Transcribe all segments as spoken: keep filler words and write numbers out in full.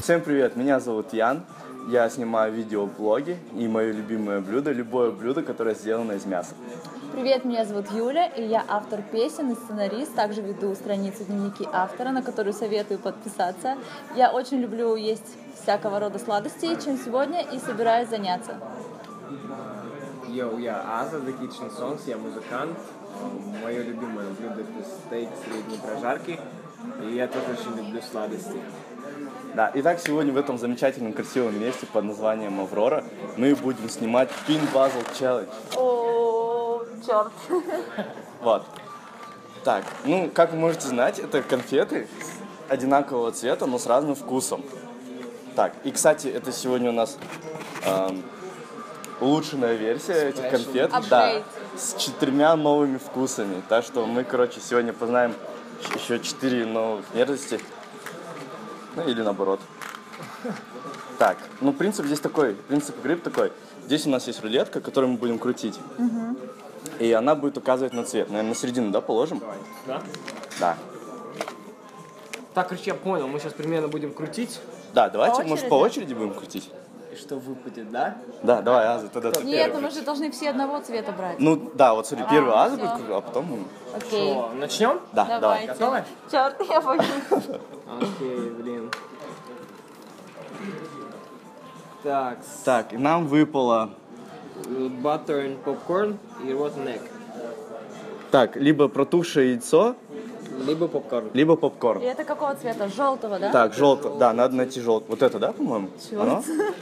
Всем привет, меня зовут Ян, я снимаю видеоблоги, и мое любимое блюдо – любое блюдо, которое сделано из мяса. Привет, меня зовут Юля, и я автор песен и сценарист, также веду страницу «Дневники автора», на которую советую подписаться. Я очень люблю есть всякого рода сладости, чем сегодня и собираюсь заняться. Йоу, я Аза, The Kitchen Songs, я музыкант. Мое любимое блюдо — это стейк средней прожарки, и я тоже очень люблю сладости. Да, итак, сегодня в этом замечательном красивом месте под названием Аврора мы будем снимать Pin Puzzle Challenge. О, черт. Вот. Так, ну, как вы можете знать, это конфеты одинакового цвета, но с разным вкусом. Так, и, кстати, это сегодня у нас эм, улучшенная версия этих конфет. Да, с четырьмя новыми вкусами. Так что мы, короче, сегодня познаем еще четыре новых мерзости. Ну, или наоборот. Так, ну, принцип здесь такой, принцип игры такой. Здесь у нас есть рулетка, которую мы будем крутить. Угу. И она будет указывать на цвет. Наверное, на середину, да, положим? Давай. Да? Да. Так, короче, я понял, мы сейчас примерно будем крутить. Да, давайте, По может, по очереди будем крутить? И что выпадет, да? Да, давай, Аза, тогда ты Нет, первый. мы же должны все одного цвета брать. Ну, да, вот смотри, первый А, Аза всё. будет, а потом мы. Окей. Что, начнем? Да, давай. Давайте. Готовы? Черт, я боюсь. Окей, блин. Так, Так, и нам выпало. butter and popcorn и rotten egg. Так, либо протухшее яйцо, Либо попкорн. либо И попкорн. это какого цвета? Желтого, да? Так, желтое. Да, надо найти желтое. Вот это, да, по-моему? Оно?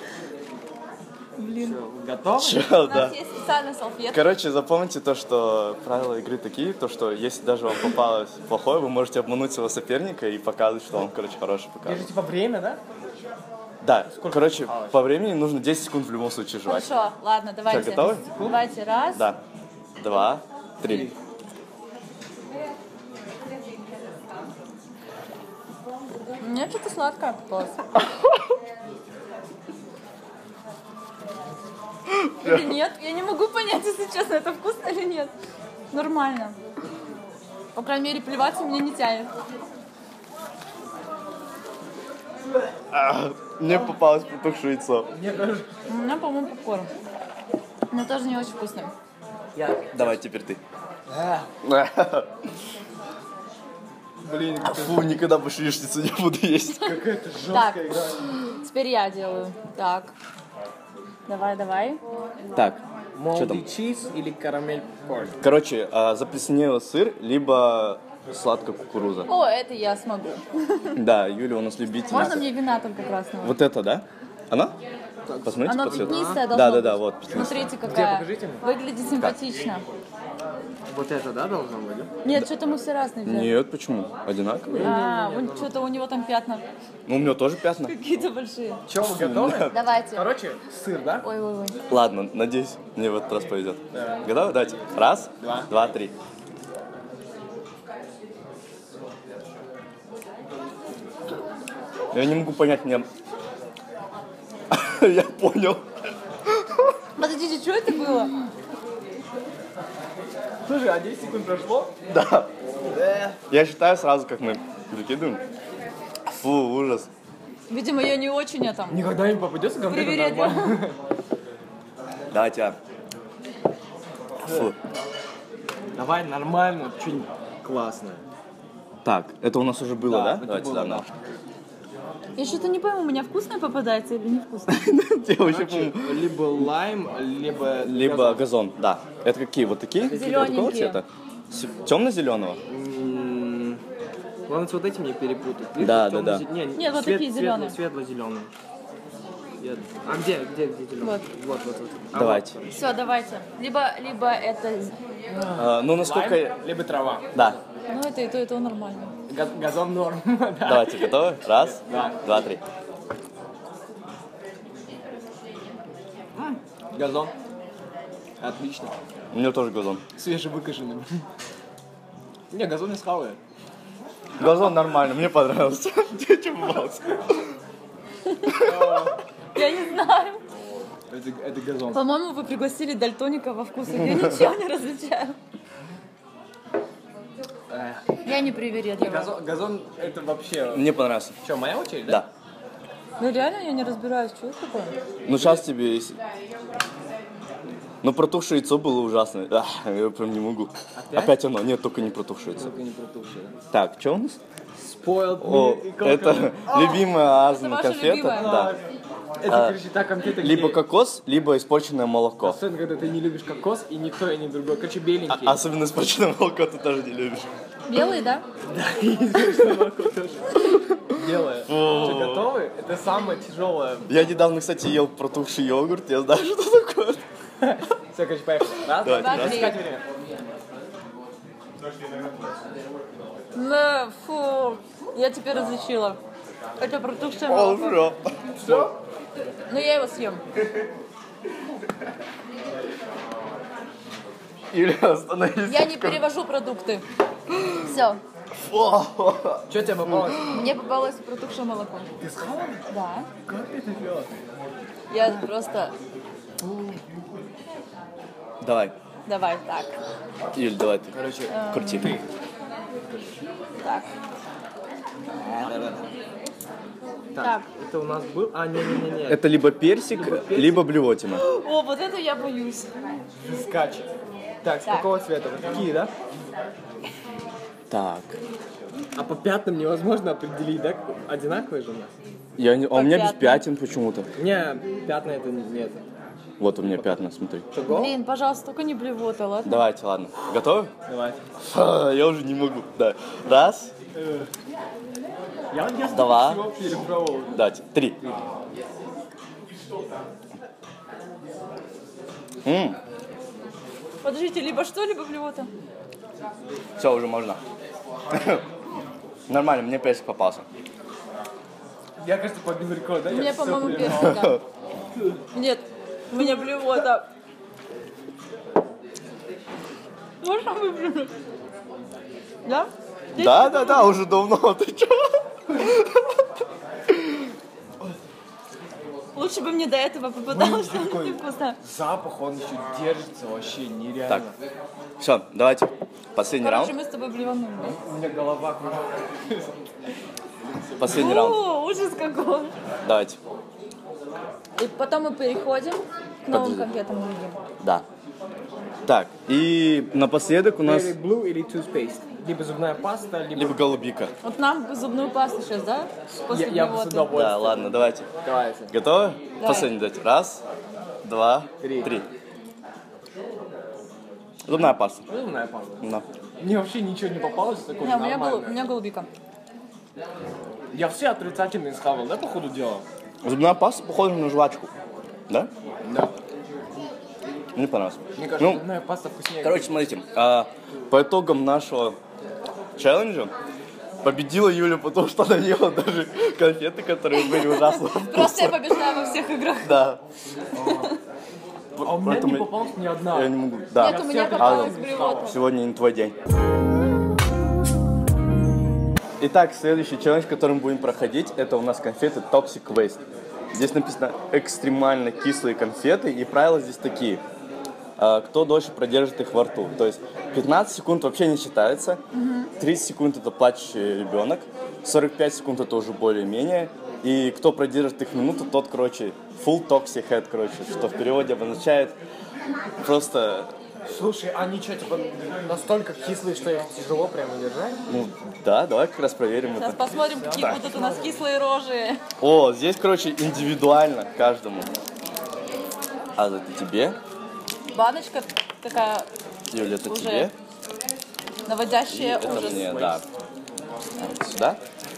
Блин. Всё, готовы? Чё, У да. нас есть специальная салфетка. Короче, запомните то, что правила игры такие, то, что если даже вам попалось плохое, вы можете обмануть своего соперника и показывать, что он, короче, хороший Это показывает. типа время, да? Да, короче, по времени нужно десять секунд в любом случае жевать. Хорошо, ладно, давайте. Всё, готовы? Давайте, раз. Да. Два, три. Мне что-то сладкое попалось. Или нет? Я не могу понять, если честно, это вкусно или нет. Нормально. По крайней мере, плеваться меня не тянет. А, мне попалось протухшее яйцо. У меня, по-моему, попкорн. Но тоже не очень вкусный. Давай теперь ты. Блин, Фу, никогда больше яичницу не буду есть. какая-то Так, жесткая игра. теперь я делаю. Так. Давай, давай. Так, что там? Молди чиз или карамель попкорн? Короче, а, заплесневелый сыр, либо сладкая кукуруза. О, это я смогу. Да, Юля у нас любительница. Можно мне вина только красного? Вот это, да? Она? Посмотрите Оно по цвету. пятнистое должно Да, да, быть. да, вот пятнистое. Смотрите, какая. покажите мне. Выглядит симпатично. Вот это, да, должно быть? Да? Нет, что-то мы все разные взяли. Нет, почему? Одинаковые? А, вон что-то у него там пятна Ну, у меня тоже пятна. какие-то большие. Че, вы готовы? Давайте. Короче, сыр, да? Ой-ой-ой. Ладно, надеюсь, мне в этот раз повезет. Готовы? Давайте. Раз, Два. два, три. Я не могу понять, мне... Я понял. Подождите, что это было? Слушай, а десять секунд прошло? Да. Я считаю сразу, как мы прикидываем. Фу, ужас. Видимо, я не очень это. Никогда не попадется конкретно Привереду. нормально. Давайте. а. Фу. Давай нормально, что-нибудь классное. Так, это у нас уже было, Да, да? это Давайте было, заново. да. Я что-то не пойму, у меня вкусное попадается или невкусное? Я вообще Короче, помню. либо лайм, либо... Либо газон, да. Это какие? Вот такие? Зелёненькие. Такого цвета? Темно-зеленого? М, Главное, с вот этим не перепутать. Видишь, Да, тёмно- да, да. Не, Нет, вот свет- такие светло- зелёные. Светло-зеленый. Я- А где, где, где зеленый? Вот. Вот, вот, вот. А Давайте. Все, давайте. Либо, либо это... А, ну, вот. насколько... Лайм, либо трава. Да. Ну, это и то, и то нормально. Га- Газон норм. Да. Давайте, готовы? Раз, Да. два, три. Газон. Отлично. У меня тоже газон. Свежевыкаженный. Не, газон не схаваю. Газон нормально, мне понравился. Тебе что попалось? Я не знаю. Это, это газон. По-моему, вы пригласили дальтоника во вкусах. Я ничего не различаю. Эх. Я не привередлива. Газон, газон это вообще... Мне понравился. Что, моя очередь, да? Да. Ну реально я не разбираюсь, что это такое. Ну сейчас тебе... если- Ну протухшее яйцо было ужасно. Ах, я прям не могу. Опять? Опять оно. Нет, только не протухшее яйцо. Только не протухшее. Так, что у нас? Spoiled О, milk и coconut. это любимая Азна ваша конфета. любимая? Да. Это, А, короче, та конфета, Либо где- кокос, либо испорченное молоко. Особенно, когда ты не любишь кокос, и никто, и ни другой. Короче, беленький. А- особенно испорченное молоко ты тоже не любишь. Белый, да? молоко тоже. Белое. Что, готовы? Это самое тяжелое. Я недавно, кстати, ел протухший йогурт, я знаю, что такое. Все, короче, поехали. Раз, Давайте, два, раз. три. Искать время. Ну, фу, я тебя различила. Это протухшее О, молоко. бро. Все? Ну я его съем. Юля, остановись. Я не перевожу продукты. Все. Фу. Что тебе попалось? Мне попалось протухшее молоко. Ты схавала? Да. Как ты это делала? Я просто... Давай, Давай, так. Юль, давай ты. Короче, Крути. Так. так, Так. это у нас был... А, не-не-не. Это либо персик, либо блевотина. О, вот это я боюсь. Скач. Так, с Так. какого цвета? Вот такие, да? Так. А по пятнам невозможно определить, да? Одинаковые же у нас? Я не... А у меня без пятна. пятен почему-то. Не, пятна это не не это. Вот у меня пятна, смотри. Чего? Блин, пожалуйста, только не блевота, ладно? Давайте, ладно. Готовы? Давай. Ха, я уже не могу. Да. Раз, Я, я Два. всего перепробовал. давайте, три. М, Подождите, либо что, либо блевота. все, уже можно. Нормально, мне персик попался. Я, кажется, побил рекорд, да? У Я меня, всё по-моему, перепробовал. персик, да. Нет, у меня блевота. Можно выплюнуть? Да? Да, да, да, уже давно. Ты чё? Лучше бы мне до этого попадалось что-то такой- невкусное. Запах, он еще держится вообще нереально. Так, все, давайте. Последний Короче, раунд. мы с тобой блеванули, да? У меня голова кружится. Последний раунд. О, ужас какой. Давайте. И потом мы переходим к новым Подожди. конфетам другим. Да. Так, и напоследок у нас Berry Blue или Toothpaste. Либо зубная паста, либо... либо голубика. Вот нам бы зубную пасту сейчас, да? После Я, я бы с блевоты. удовольствием. Да, ладно, давайте. Давайте. Готовы? Давай. Последний дайте. Раз, два, Три. три. Зубная паста. Зубная паста. Да. Мне вообще ничего не попалось такого Не, у меня, голу- у нормального. меня голубика. Я все отрицательные схавал, да, по ходу дела? Зубная паста похожа на жвачку. Да? Да. Мне понравилось. Мне кажется, Ну, зубная паста вкуснее. короче, смотрите. а, по итогам нашего челленджа победила Юля, потому что она ела даже конфеты, которые были ужасно Просто я побеждаю во всех играх. Да. А у меня Поэтому не попалась ни одна. Я не могу. Да. Нет, у меня всех попалась Адам, блевота. сегодня не твой день. Итак, следующий челлендж, который мы будем проходить, это у нас конфеты Toxic Waste. Здесь написано экстремально кислые конфеты, и правила здесь такие. А, Кто дольше продержит их во рту. То есть пятнадцать секунд вообще не считается, тридцать секунд это плачущий ребенок, сорок пять секунд это уже более-менее, и кто продержит их минуту, тот, короче, full toxic head, короче, что в переводе обозначает просто, Слушай, они что, типа, настолько кислые, что их тяжело прямо держать? ну, да, давай как раз проверим Сейчас это. посмотрим, какие будут у нас кислые рожи. О, здесь, короче, индивидуально каждому. А это тебе, Баночка такая Юля, это Уже тебе, и наводящая это ужас. мне, да. Сюда.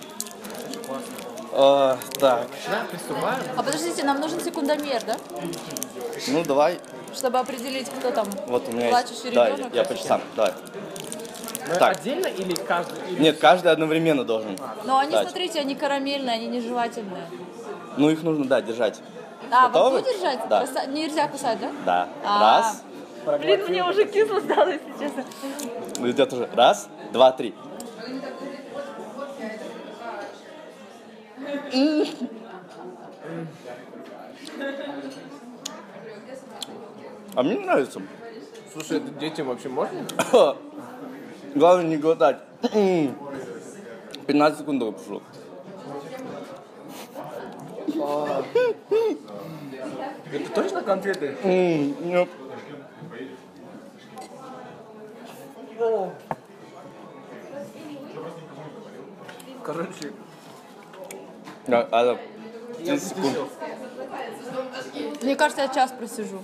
А, так, Да, приступаем. А подождите, нам нужен секундомер, да? ну давай, Чтобы определить, кто там вот у меня плачущий есть, да, ребенок. я по часам, давай. Мы Так. отдельно или каждый? Или... Нет, каждый одновременно должен. Но они, дать. смотрите, они карамельные, они не жевательные. Ну их нужно, да, держать. А, Готовы? во рту держать? Да. Куса- Нельзя кусать, да? Да. А. Раз. Блин, мне уже кисло стало, если честно. Ну идет уже. Раз, два, три. А мне нравится. Слушай, это детям вообще можно? Главное не глотать. пятнадцать секунд только прошло. Это точно конфеты? М, нет. Короче, А, а, я десять секунд. затусил. Мне кажется, я час просижу.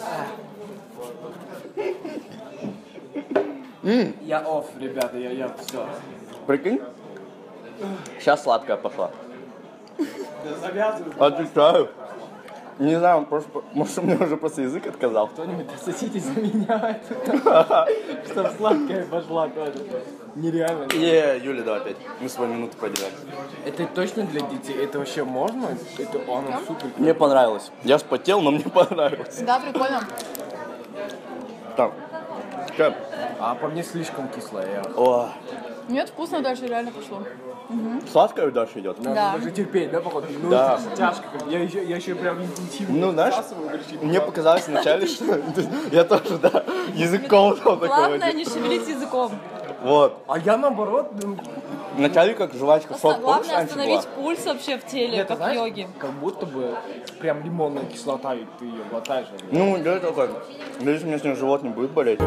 Я офф, ребята, я, я все. Прикинь? Сейчас сладкая пошла. Да завязывай. Отвечаю. Не знаю, просто, может, у меня уже просто язык отказал. Кто-нибудь сосите за меня, чтобы сладкая пошла тоже. Нереально. Е, Юля, давай опять. Мы свою минуту поделали. Это точно для детей? Это вообще можно? Это оно супер. Мне понравилось. Я вспотел, но мне понравилось. Да, прикольно. Так. Что? А по мне слишком кислое. Я... О, Нет, вкусно дальше реально пошло. сладкое дальше идет? Надо Да. даже терпеть, да, походу? Ну, Да. это тяжко. Я еще, я еще прям интенсивно Ну, знаешь, всасываю горчицу. мне показалось вначале, что я тоже, да, языком там такого. Главное не шевелить языком. Вот. А я наоборот, ну, Вначале как жвачка шок, помнишь, Главное раньше была? остановить пульс вообще в теле, это, как в знаешь, йоге. как будто бы прям лимонная кислота, и ты ее глотаешь. Ну, я такой, надеюсь, у меня сегодня живот не будет болеть.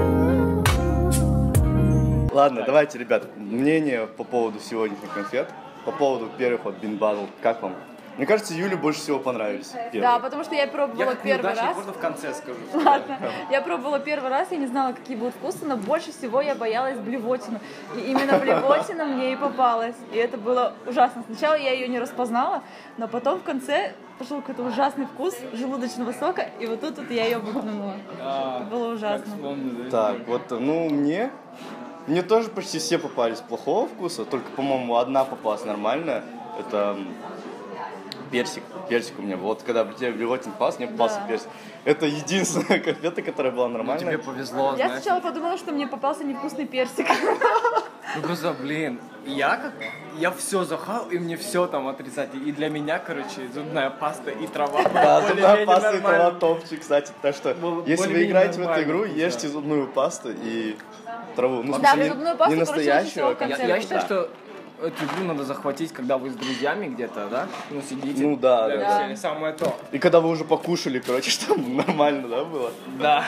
Ладно, давайте, ребят, мнение по поводу сегодняшних конфет. По поводу первых вот Bean Battle. Как вам? Мне кажется, Юле больше всего понравились первые. Да, потому что я пробовала первый раз. можно в конце скажу. Ладно. Я пробовала первый раз, я не знала, какие будут вкусы, но больше всего я боялась блевотину. И именно блевотина мне и попалась. И это было ужасно. Сначала я ее не распознала, но потом в конце пошел какой-то ужасный вкус желудочного сока, и вот тут вот я ее выплюнула. Это было ужасно. Так, вот, ну, мне... Мне тоже почти все попались плохого вкуса, только, по-моему, одна попалась нормальная. Это м, персик. Персик у меня был. Вот когда тебе блевотин попался, мне попался Да. персик. Это единственная конфета, которая была Тебе нормальная. повезло, Я знаешь. сначала подумала, что мне попался невкусный персик. Ну просто, блин, я как... Я все захал, и мне все там отрицательно. И для меня, короче, зубная паста и трава. Да, более-менее зубная паста и нормально. трава топчик, кстати. Так что, Бол- если вы более-менее играете в эту нормально, игру, да. ешьте зубную пасту и траву. Ну, в Да, смысле, не- зубную пасту, не короче, настоящую, лучше всего а в конце как- Я, я считаю, Да. что эту игру надо захватить, когда вы с друзьями где-то, да? Ну, сидите. Ну да, для да, веселья. Самое то. И когда вы уже покушали, короче, чтобы нормально, да, было? Да.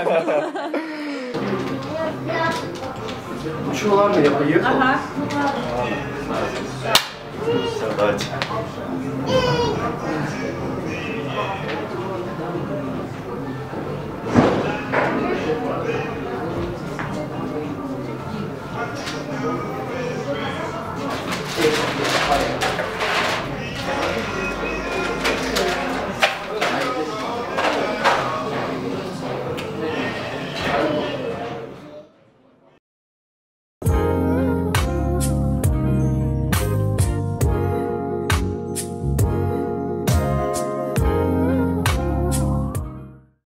Ну что, ладно, я поехал. Ага. Все, давайте. Thank you.